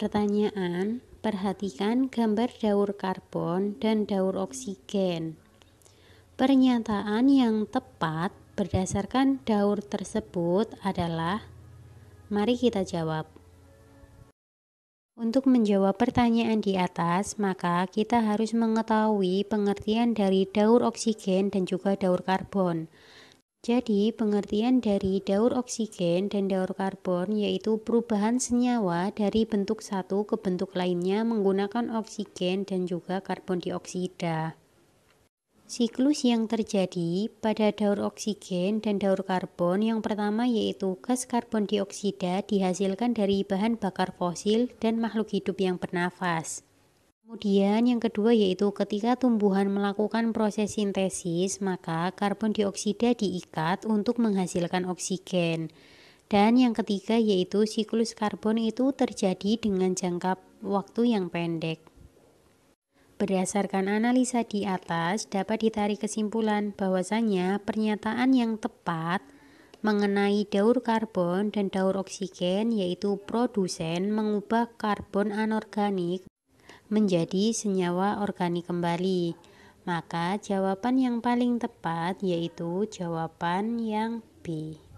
pertanyaan, perhatikan gambar daur karbon dan daur oksigen. Pernyataan yang tepat berdasarkan daur tersebut adalah, mari kita jawab. Untuk menjawab pertanyaan di atas, maka kita harus mengetahui pengertian dari daur oksigen dan juga daur karbon. Jadi, pengertian dari daur oksigen dan daur karbon yaitu perubahan senyawa dari bentuk satu ke bentuk lainnya menggunakan oksigen dan juga karbon dioksida. Siklus yang terjadi pada daur oksigen dan daur karbon yang pertama yaitu gas karbon dioksida dihasilkan dari bahan bakar fosil dan makhluk hidup yang bernafas. Kemudian yang kedua yaitu ketika tumbuhan melakukan proses sintesis, maka karbon dioksida diikat untuk menghasilkan oksigen. Dan yang ketiga yaitu siklus karbon itu terjadi dengan jangka waktu yang pendek. Berdasarkan analisa di atas, dapat ditarik kesimpulan bahwasanya pernyataan yang tepat mengenai daur karbon dan daur oksigen yaitu produsen mengubah karbon anorganik menjadi senyawa organik kembali. Maka jawaban yang paling tepat yaitu jawaban yang B.